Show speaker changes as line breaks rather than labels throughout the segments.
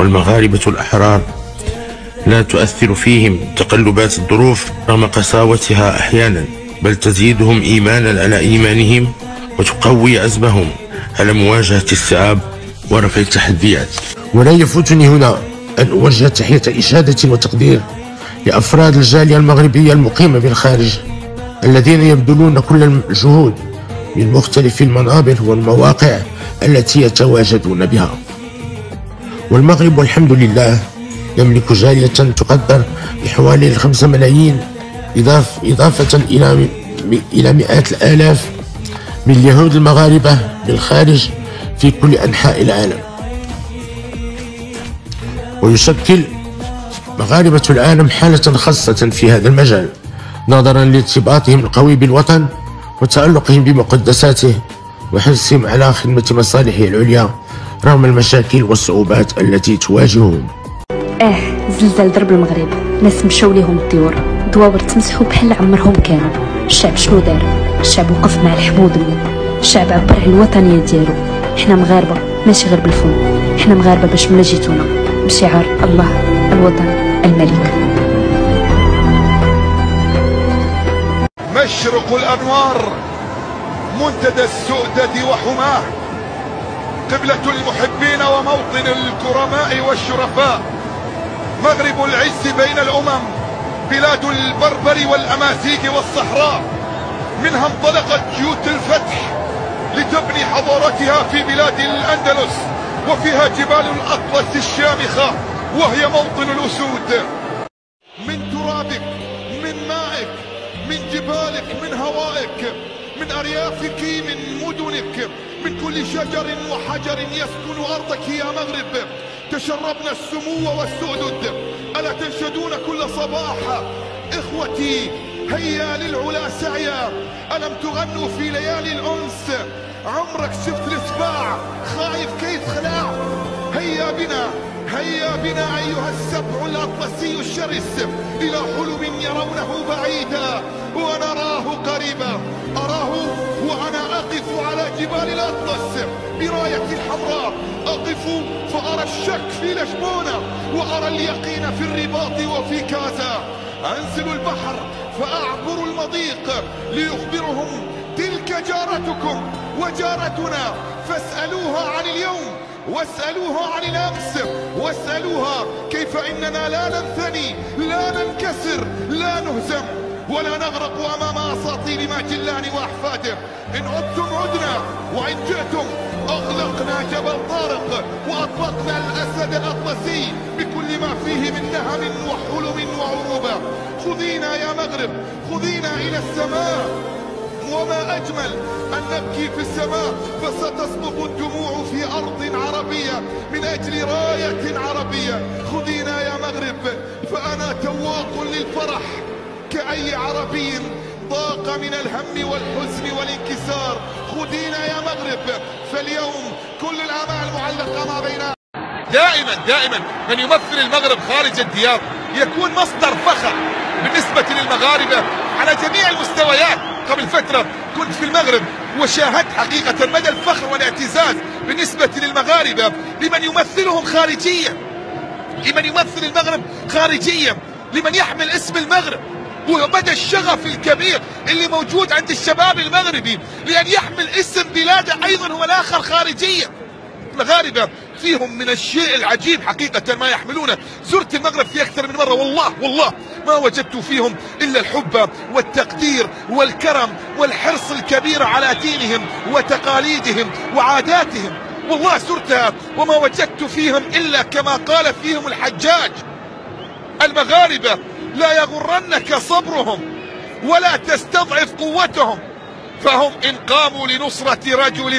والمغاربة الأحرار لا تؤثر فيهم تقلبات الظروف رغم قساوتها أحيانا، بل تزيدهم إيمانا على إيمانهم وتقوي عزمهم على مواجهة الصعاب ورفع التحديات. ولا يفوتني هنا أن أوجه تحية إشادة وتقدير لأفراد الجالية المغربية المقيمة بالخارج الذين يبذلون كل الجهود من مختلف المنابر والمواقع التي يتواجدون بها. والمغرب والحمد لله يملك جالية تقدر بحوالي 5 ملايين، إضافة إلى مئات الآلاف من اليهود المغاربة بالخارج في كل أنحاء العالم. ويشكل مغاربة العالم حالة خاصة في هذا المجال نظرا لارتباطهم القوي بالوطن وتعلقهم بمقدساته وحرصهم على خدمة مصالحه العليا رغم المشاكل والصعوبات التي تواجههم.
زلزال ضرب المغرب، ناس مشاو ليهم الديور، دواور تمسحوا بحال عمرهم كانوا. الشعب شنو دار؟ الشعب وقف مع الحمود منه، الشعب عبر عن الوطنية ديالو. حنا مغاربة ماشي غير بالفم، حنا مغاربة باش ملا جيتونا بشعار الله الوطن الملك.
مشرق الأنوار، منتدى السؤدد وحماه، قبلة المحبين وموطن الكرماء والشرفاء، مغرب العز بين الأمم، بلاد البربر والأمازيغ والصحراء، منها انطلقت جيوش الفتح لتبني حضارتها في بلاد الأندلس، وفيها جبال الأطلس الشامخة وهي موطن الأسود. من ترابك، من مائك، من جبالك، من هوائك، من أريافك، من مدنك، من كل شجر وحجر يسكن أرضك يا مغرب، تشربنا السمو والسؤدد. ألا تنشدون كل صباح إخوتي هيا للعلا سعيا؟ ألم تغنوا في ليالي الأنس عمرك شفت السباع خايف كيف خلاع؟ هيا بنا، هيا بنا أيها السبع الأطلسي الشرس إلى حلم يرونه بعيدا ونراه قريبا. أراه وأنا أقف على جبال الأطلس براية حمراء، أقف فأرى الشك في لشبونة وأرى اليقين في الرباط وفي كازا. أنزل البحر فأعبر المضيق ليخبرهم تلك جارتكم وجارتنا، فاسألوها عن اليوم واسألوها عن الأمس، واسألوها كيف إننا لا ننثني، لا ننكسر، لا نهزم ولا نغرق أمام أساطيل ماجلان وأحفاده. إن عدتم عدنا، وإن جئتم أغلقنا جبل طارق وأطلقنا الأسد الأطلسي بكل ما فيه من نهم وحلم وعروبة. خذينا يا مغرب، خذينا إلى السماء، وما أجمل أن نبكي في السماء فستصبغ الدموع في أرض عربية من أجل راية عربية. خذينا يا مغرب، فأنا تواق للفرح كأي عربي ضاق من الهم والحزن والانكسار. خذينا يا مغرب، فاليوم كل الآمال معلقة ما بيننا.
دائما من يمثل المغرب خارج الديار يكون مصدر فخر بالنسبة للمغاربة على جميع المستويات. قبل فترة كنت في المغرب وشاهدت حقيقة مدى الفخر والاعتزاز بالنسبة للمغاربة لمن يمثلهم خارجيا، لمن يمثل المغرب خارجيا، لمن يحمل اسم المغرب، ومدى الشغف الكبير اللي موجود عند الشباب المغربي لأن يحمل اسم بلاده أيضا هو الآخر خارجيا. المغاربة فيهم من الشيء العجيب حقيقة ما يحملونه. زرت المغرب في أكثر من مرة، والله ما وجدت فيهم إلا الحب والتقدير والكرم والحرص الكبير على دينهم وتقاليدهم وعاداتهم. والله زرتها وما وجدت فيهم إلا كما قال فيهم الحجاج: المغاربة لا يغرنك صبرهم ولا تستضعف قوتهم، فهم إن قاموا لنصرة رجل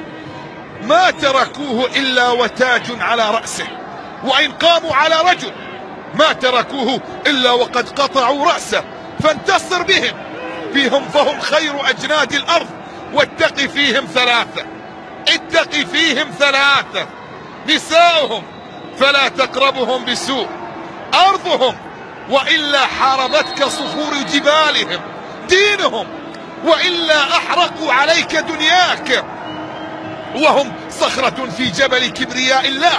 ما تركوه إلا وتاج على رأسه، وإن قاموا على رجل ما تركوه إلا وقد قطعوا رأسه. فانتصر بهم، فهم خير أجناد الأرض. واتق فيهم ثلاثة، اتق فيهم ثلاثة: نساؤهم فلا تقربهم بسوء، أرضهم وإلا حاربتك صخور جبالهم، دينهم وإلا أحرقوا عليك دنياك، وهم صخرة في جبل كبرياء الله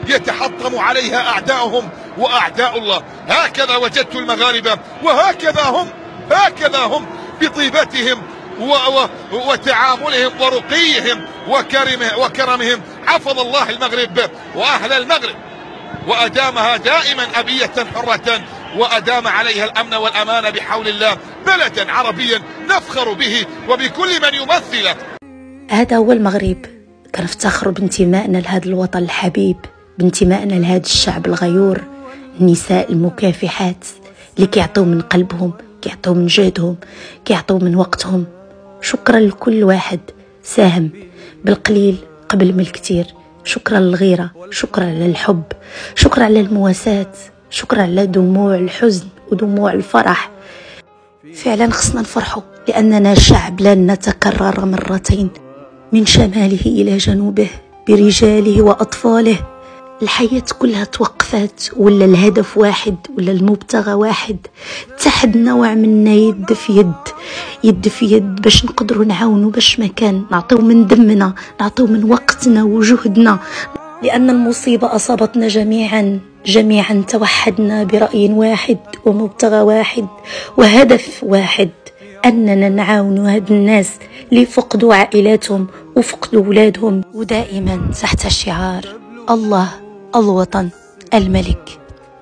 يتحطم عليها أعداؤهم وأعداء الله. هكذا وجدت المغاربة، هكذا هم بطيبتهم وتعاملهم ورقيهم وكرمهم. حفظ الله المغرب وأهل المغرب وأدامها دائما أبية حرة، وأدام عليها الأمن والأمان بحول الله. بلدا عربيا نفخر به وبكل من يمثله.
هذا هو المغرب، كنفتخر بانتمائنا لهذا الوطن الحبيب، بانتمائنا لهذا الشعب الغيور، النساء المكافحات اللي كيعطيو من قلبهم، كيعطيو من جهدهم، كيعطيو من وقتهم. شكرا لكل واحد ساهم بالقليل قبل من الكثير. شكرا للغيرة، شكرا للحب، شكرا على المواساة، شكرا على دموع الحزن ودموع الفرح. فعلا خصنا نفرحوا لأننا شعب لن نتكرر مرتين، من شماله إلى جنوبه برجاله وأطفاله. الحياة كلها توقفات، ولا الهدف واحد، ولا المبتغى واحد. اتحدنا وعملنا يد في يد باش نقدروا نعاونوا، باش مكان نعطيو من دمنا، نعطيو من وقتنا وجهدنا، لأن المصيبة أصابتنا جميعا توحدنا برأي واحد ومبتغى واحد وهدف واحد، أننا نعاونوا هاد الناس اللي فقدوا عائلاتهم وفقدوا أولادهم، ودائما تحت شعار الله، الوطن، الملك.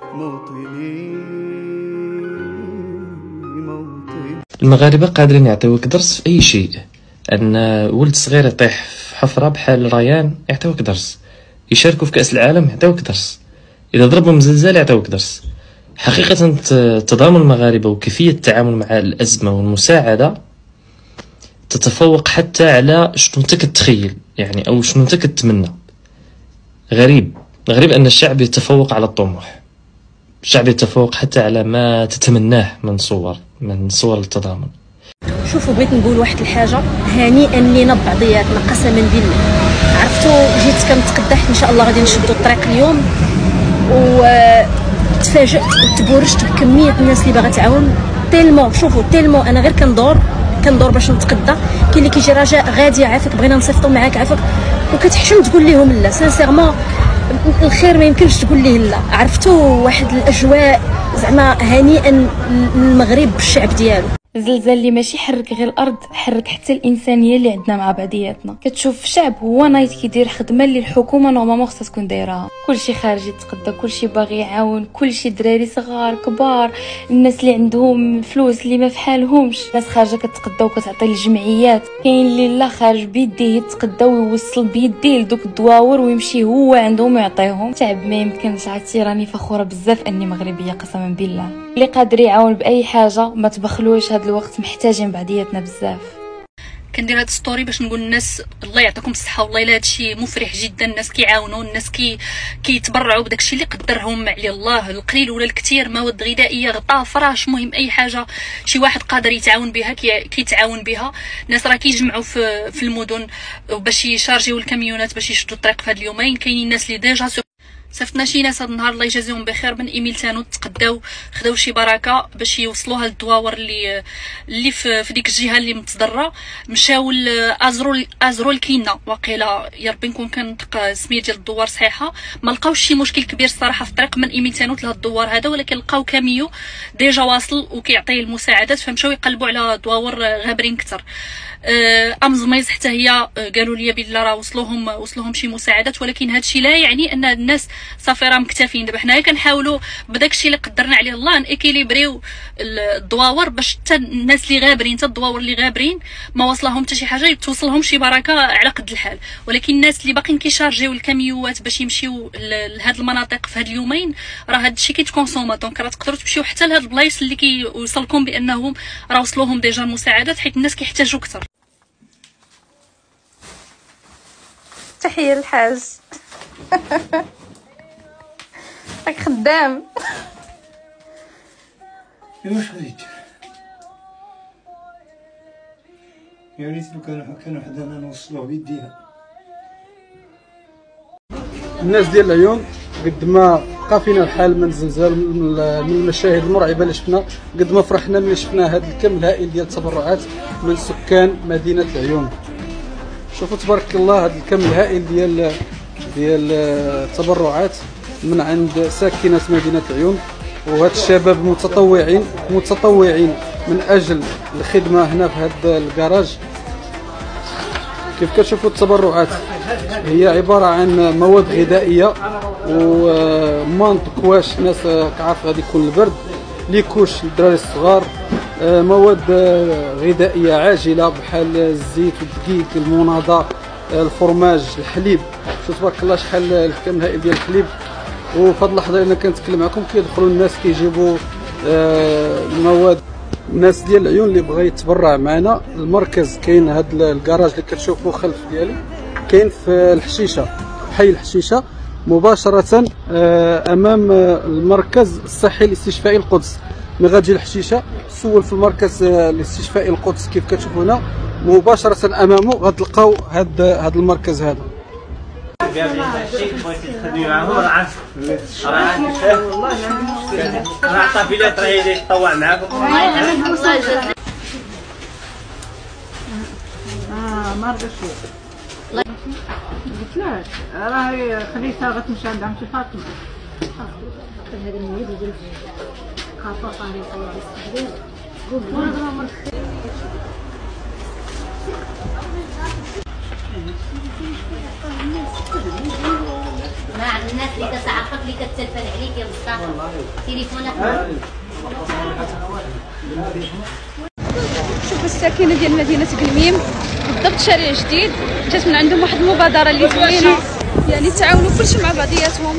المغاربة قادرين يعطيوك درس في أي شيء. أن ولد صغير يطيح في حفرة بحال ريان يعطيوك درس، يشاركوا في كأس العالم يعطيوك درس، إذا ضربهم زلزال يعطيوك درس. حقيقة تضامن المغاربة وكيفية التعامل مع الأزمة والمساعدة تتفوق حتى على شنو انت كتخيل، يعني أو شنو انت كتمنى. غريب أن الشعب يتفوق على الطموح، الشعب يتفوق حتى على ما تتمناه من صور التضامن.
شوفوا، بغيت نقول واحد الحاجة، هنيئا لينا ببعضياتنا قسما بالله. عرفتوا جيت كنتقدح ان شاء الله غادي نشدوا الطريق اليوم، وتفاجأت وتبورشت بكمية الناس اللي باغا تعاون. تيلمون انا غير كندور باش نتقدى، كاين اللي كيجي رجاء غادي عافاك بغينا نصيفطوا معاك عافاك، وكتحشم تقول لهم لا. سانسيرمون الخير ما يمكنش تقول ليه لا. عرفتوا واحد الاجواء زعما هنيئا للمغرب بالشعب ديالو.
الزلزال اللي ماشي حرك غير الارض، حرك حتى الانسانيه اللي عندنا مع بعضياتنا. كتشوف الشعب هو نايض كيدير خدمه اللي الحكومه نورمالمون خصها تكون دايراها. كلشي خارج يتقدى، كلشي باغي يعاون، كلشي دراري صغار كبار، الناس اللي عندهم فلوس اللي ما فحالهمش، ناس خارجه كتقدى وكتعطي للجمعيات. كاين اللي لا خارج بيديه يتقدى ويوصل بيديه لدوك الدواور ويمشي هو عندهم ويعطيهم. شعب ما يمكنش. عرفتي راني فخوره بزاف اني مغربيه قسما بالله. اللي قادر يعاون باي حاجه ما تبخلوش، هاد الوقت محتاجين بعضياتنا بزاف.
كندير هاد ستوري باش نقول للناس الله يعطيكم الصحه، والله الا هادشي مفرح جدا. الناس كيعاونوا، الناس كيتبرعوا بداكشي اللي قدرهم عليه الله، القليل ولا الكثير، مواد غذائيه، غطاء، فراش، مهم اي حاجه شي واحد قادر يتعاون بها كيتعاون بها. الناس راه كيجمعوا في المدن باش يشارجيو الكاميونات باش يشدوا الطريق في هاد اليومين. كاينين الناس اللي ديجا صيفطنا شي ناس هذا النهار الله يجازيهم بخير من ايميل تانو تقداو خداو شي بركه باش يوصلوها للدواور اللي في ديك الجهه اللي متضرره. مشاو ازرو الكينه، واقيلا يا ربي نكون كنطق سميه ديال الدوار صحيحه. ما لقاوش شي مشكل كبير الصراحه في الطريق من ايميل تانو لهاد الدوار هذا، ولكن لقاو كاميو ديجا واصل وكيعطي المساعدات، فمشاو يقلبوا على دواور غابرين كتر. امزميز حتى هي قالوا لي بالله راه وصلوهم شي مساعدات، ولكن هادشي لا يعني ان الناس صافي راه مكتفين. دابا حنايا كنحاولوا بداكشي اللي قدرنا عليه الله نيكيليبريو الدواور باش حتى الناس اللي غابرين، حتى الدواور اللي غابرين ما وصلهم حتى شي حاجه، توصلهم شي بركه على قد الحال. ولكن الناس اللي باقيين كيشارجيو الكاميوات باش يمشيو لهاد المناطق في هاد اليومين راه هادشي كيتكونسوما. دونك راه تقدروا تمشيو حتى لهاد البلايص اللي كيوصلكم بانهم راه وصلوهم ديجا المساعدات، حيت الناس كيحتاجوا اكثر.
تحية للحاج. راك خدام.
واش غادي دير؟ يا ريت لو كانوا حدانا نوصلوه بيدينا.
الناس ديال العيون قد ما قافينا الحال من الزلزال، من المشاهد المرعبه اللي شفنا، قد ما فرحنا ملي شفنا هذا الكم الهائل ديال التبرعات من سكان مدينه العيون. شوفوا تبارك الله هذا الكم الهائل ديال ديال التبرعات من عند ساكنة مدينة العيون، وهاد الشباب متطوعين من اجل الخدمه هنا في هذا الكراج. كيف كتشوفوا التبرعات هي عباره عن مواد غذائيه ومانط كواش، الناس كعارف غادي يكون البرد، ليكوش للدراري الصغار، مواد غذائيه عاجله بحال الزيت والدقيق، المناضه، الفرماج، الحليب. شوف تبارك الله شحال الكم هائل ديال الحليب. وفي هذه اللحظه انا كنتكلم معكم كيدخلوا الناس كيجيبوا المواد. الناس ديال العيون اللي بغى يتبرع معنا، المركز كاين هذا الكراج اللي كتشوفوا خلف ديالي، كاين في الحشيشه، حي الحشيشه مباشره امام المركز الصحي الاستشفائي القدس. ملي غتجي الحشيشه سول في المركز الاستشفائي القدس، كيف كتشوفوا هنا مباشره امامه غتلقاو هذا المركز هذا.
ما رضاش قلت له راهي خليتها غتمشي عند عمتي فاطمه. هذا الميت ديال خاطر طريقه
مع الناس اللي كتعرفك اللي كتلفن عليك يا مصطفى تليفونك.
شوف الساكنه ديال مدينه قلميم بالضبط شارع جديد، جات من عندهم واحد المبادره اللي زوينه، يعني تعاونوا كلشي مع بعضياتهم.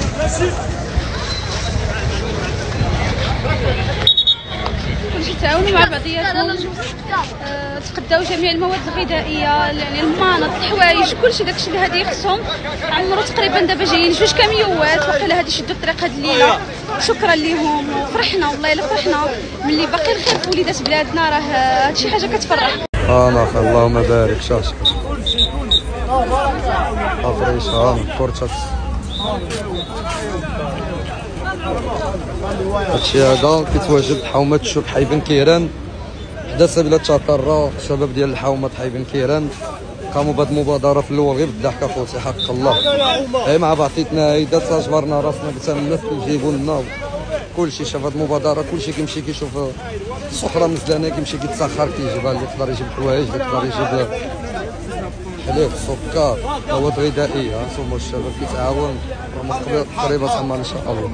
كلشي تعاونوا مع بعضياتهم، تقداو جميع المواد الغذائيه، يعني المانط، الحوايج، كلشي داكشي اللي هادي خصهم. عمرو تقريبا دابا جايين 2 كاميوات، واقيلا هادي شدوا الطريق هاد الليله. شكرا ليهم وفرحنا، والله الا فرحنا ملي باقي الخير في وليدات بلادنا، راه هادشي حاجه كتفرح.
اللهم بارك. شاش افريش كورتاكس هادشي هذا كيتواجد حومه الشوك حي بن كيران، حدا سبيله تشاطره. الشباب ديال الحومه حي بن كيران قاموا بهذه المبادره في الاول غير بالضحك اخوتي، حق الله اي مع بعضياتنا هيدا تجبرنا راسنا، قلت الناس كيجيبوا لنا كلشي. شاف هذه المبادره كلشي كيمشي كيشوف السخره مزلانه كيمشي كيتسخر كيجيبها، اللي يقدر يجيب الحوايج، اللي يقدر يجيب حليب، سكر، مواد غذائيه. هانتوما الشباب كيتعاون قريبه تما ان شاء الله.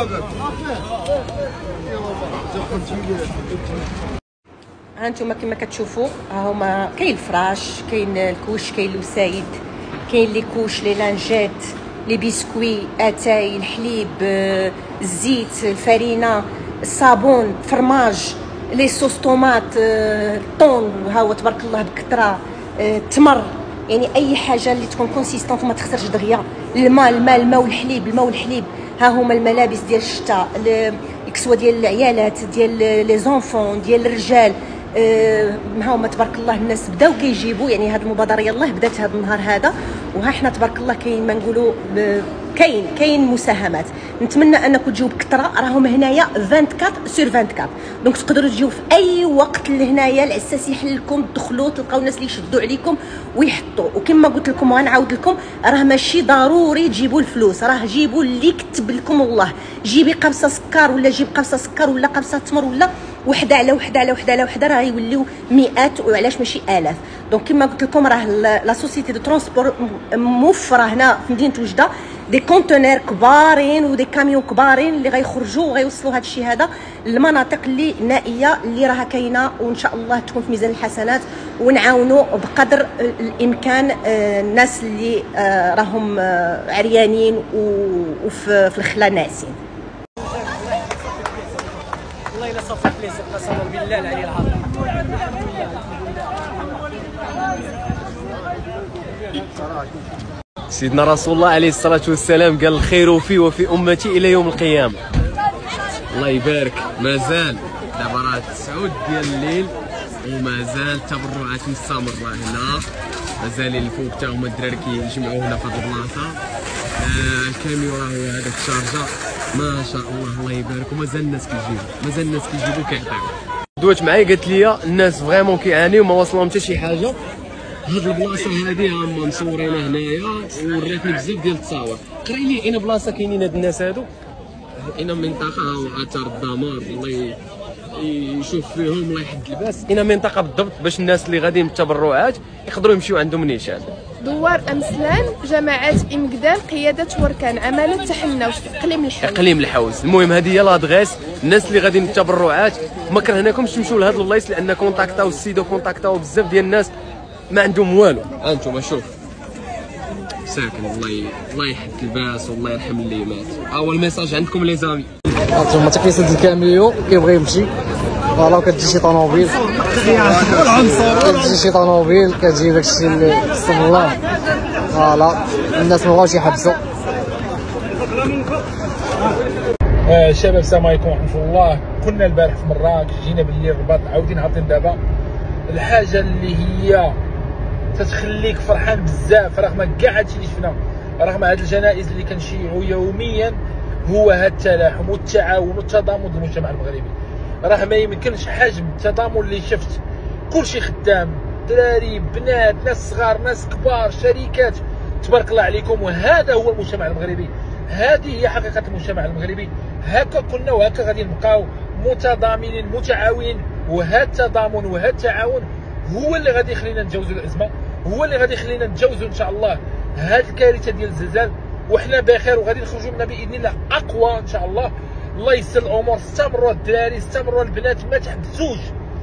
هانتوما كما كتشوفوا ها هما، كاين الفراش، كاين الكوش، كاين الوسايد، كاين لي كوش، لي لانجيت، لي بيسكوي، اتاي، الحليب، الزيت، الفرينه، الصابون، فرماج، لي صوص طوماط، الطون ها هو تبارك الله بكثره، التمر، يعني اي حاجه اللي تكون كونسيستونت وما تخسرش دغيا. الماء والحليب. ها هما الملابس ديال الشتاء، الكسوه ديال العيالات، ديال لي زونفون، ديال الرجال. ها هما تبارك الله الناس بداو كيجيبوا، يعني هذه المبادره يلاه بدات هذا النهار هذا، وها حنا تبارك الله كاين ما نقولوا كاين مساهمات. نتمنى انكم تجيو بكثره، راهم هنايا 24/24، دونك تقدروا تجيو في اي وقت لهنايا. العساس يحل لكم، تدخلوا تلقاو الناس اللي يشدوا عليكم ويحطوا. وكما قلت لكم وغنعاود لكم، راه ماشي ضروري تجيبوا الفلوس، راه جيبوا اللي كتب لكم الله. جيبي قبصه سكر ولا جيب قبصه سكر ولا قبصه تمر ولا وحده على وحده، راه يوليو مئات وعلاش ماشي الاف. دونك كما قلت لكم راه لا سوسيتي دو ترونسبور موفره هنا في مدينه وجده دي كونتينر كبارين ودي كاميون كبارين اللي غيخرجوا وغيوصلوا هذا الشيء هذا للمناطق اللي نائيه اللي راها كاينه، وان شاء الله تكون في ميزان الحسنات، ونعاونوا بقدر الامكان الناس اللي راهم عريانين وفي الخلا ناعسين.
والله الا صافي بليزير قسما بالله العلي العظيم. سيدنا رسول الله عليه الصلاة والسلام قال الخير في وفي أمتي إلى يوم القيامة. الله يبارك. مازال دابا راه 9 ديال الليل ومازال التبرعات مستمرة هنا، مازال الفوق حتى هما الدراري كيجمعوا هنا في هاد البلاصة. الكاميو راه هو هذاك الشارجة ما شاء الله، الله يبارك. ومازال الناس كيجيبوا كيعطيو. دوات معايا قالت لي الناس فريمون كيعانيو ما واصلهم حتى شي حاجة، هاد البلاصه هادي هما مصورينها هنايا وراتني بزاف ديال التصاور. قري لي اين بلاصه كاينين هاد الناس هادو، اين منطقه اثار الدمار الله يشوف فيهم الله يحد الباس، اين منطقه بالضبط باش الناس اللي غاديين بالتبرعات يقدروا يمشيو عندهم نيشان.
دوار أمسلان، جماعات إمكدال، قيادة وركان، عمالة تحنوش في إقليم الحوز. إقليم
الحوز. المهم هذه هي لادغيس، الناس اللي غاديين التبرعات ما كرهناكمش تمشيو لهاد البلايص لأن كونتاكتاو السيد وكونتاكتاو بزاف ديال الناس ما عندهم والو. أنتم شوف ساكن الله يحد الباس والله يرحم اللي مات. هو الميساج عندكم لي زامي.
هانتوما حتى كيسد الكاميو كيبغي يمشي فوالا كتجي شي طوموبيل كتجي داكشي اللي بسم الله فوالا الناس مابغاوش يحبسوا.
شباب السلام عليكم ورحمة الله. كنا البارح في مراكش، جينا بالليل الرباط، عاودين هابطين دابا. الحاجة اللي هي تتخليك فرحان بزاف رغم كاع هادشي اللي شفنا، رغم هاد الجنائز اللي كنشيعو يوميا، هو هاد التلاحم والتعاون والتضامن المجتمع المغربي. راه ما يمكنش حجم التضامن اللي شفت، كلشي خدام، دراري بنات ناس صغار ناس كبار شركات، تبارك الله عليكم. وهذا هو المجتمع المغربي، هذه هي حقيقة المجتمع المغربي. هكا كنا وهكا غادي نبقاو متضامنين متعاونين، وهذا التضامن وهذا التعاون هو اللي غادي يخلينا نتجاوزوا الازمه، هو اللي غادي يخلينا نتجاوزوا ان شاء الله هذه الكارثه ديال الزلزال وحنا بخير، وغادي نخرجوا منها باذن الله اقوى ان شاء الله. الله يسر الامور. استمروا الدراري، استمروا البنات، ما تحبسوش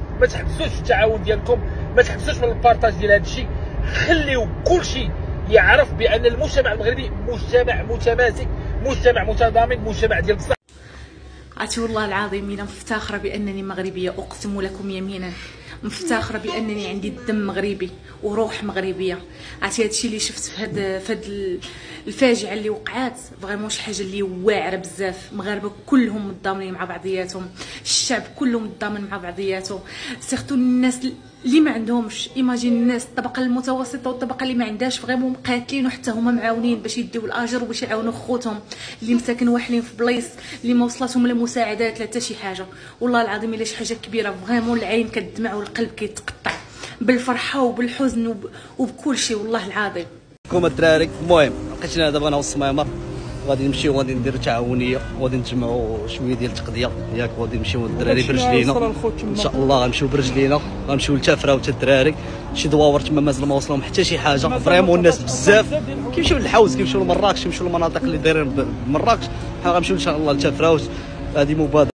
في التعاون ديالكم، ما تحبسوش من البارطاج ديال هذا الشيء. خليو كلشي يعرف بان المجتمع المغربي مجتمع متماسك، مجتمع متضامن، مجتمع ديال بصح.
عرفتي والله العظيم انا مفتخره بانني مغربيه، اقسم لكم يمينا مفتخره بانني عندي الدم مغربي وروح مغربيه. عرفتي هادشي اللي شفت في هاد الفاجعه اللي وقعات فريمون شي حاجه اللي واعره بزاف. المغاربه كلهم متضامنين مع بعضياتهم، الشعب كله متضامن مع بعضياته، سيرتو الناس اللي ما عندهمش. ايماجين الناس الطبقه المتوسطه والطبقه اللي ما عندهاش فريمون مقاتلين وحتى هما معاونين باش يديو الاجر وباش يعاونوا خوتهم اللي مساكن واحلين في بلايص اللي ما وصلتهم لا مساعدات لا حتى شي حاجه. والله العظيم الا شي حاجه كبيره فريمون، العين كتدمع والقلب كيتقطع بالفرحه وبالحزن وبكل شيء والله العظيم.
كوم الدراري. المهم لقيتنا دابا انا والصميمر غادي نمشيو غادي نديرو تعاونيه وغادي نجمعوا شويه ديال التقضيه ياك، وغادي نمشيو الدراري برجلينا ان شاء الله، غنمشيو برجلينا غنمشيو لتافره وتا الدراري شي دواور تما مازال ما وصلهم حتى شي حاجه. فريمون الناس بزاف كيمشيو للحوز، كيمشيو لمراكش، كيمشيو للمناطق اللي دايرين بمراكش. حنا غنمشيو ان شاء الله لتافره. هذه مبادره